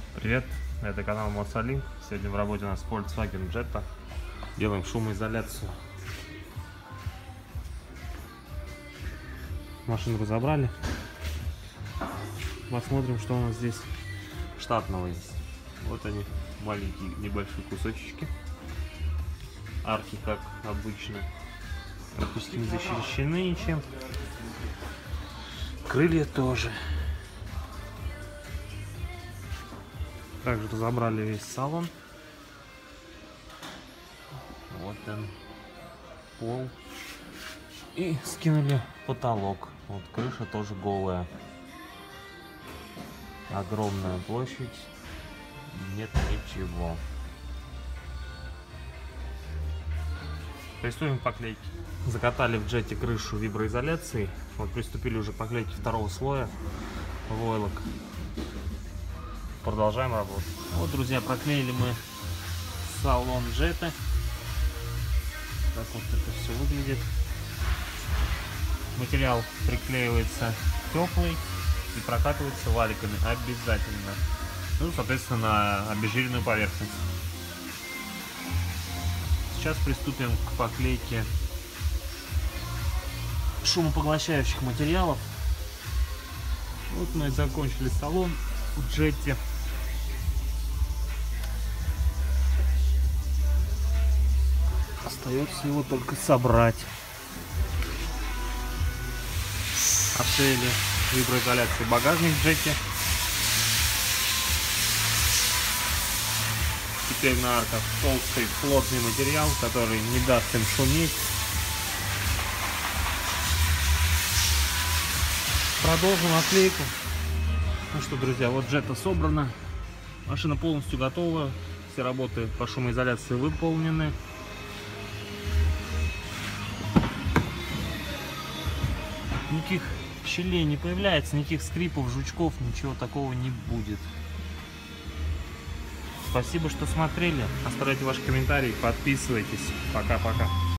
Привет, это канал Mosalink. Сегодня в работе у нас Volkswagen Jetta. Делаем шумоизоляцию. Машину разобрали. Посмотрим, что у нас здесь штатного есть. Вот они, маленькие небольшие кусочки. Арки, как обычно, практически не защищены ничем. Крылья тоже. Также разобрали весь салон. Вот он, пол. И скинули потолок. Вот крыша тоже голая. Огромная площадь. Нет ничего. Приступим к поклейке. Закатали в Джете крышу виброизоляцией. Вот приступили уже к поклейке второго слоя войлок. Продолжаем работу. Вот, друзья, проклеили мы салон Джета. Так вот это все выглядит. Материал приклеивается теплый и прокатывается валиками обязательно. Ну, соответственно, на обезжиренную поверхность. Сейчас приступим к поклейке шумопоглощающих материалов. Вот мы и закончили салон в Джете. Остается его только собрать. Обклеили виброизоляцией багажник в Джете. Теперь на арках толстый плотный материал, который не даст им шуметь. Продолжим отклейку. Ну что, друзья, вот Джета собрана. Машина полностью готова. Все работы по шумоизоляции выполнены. Никаких щелей не появляется, никаких скрипов, жучков, ничего такого не будет. Спасибо, что смотрели. Оставляйте ваши комментарии, подписывайтесь. Пока-пока.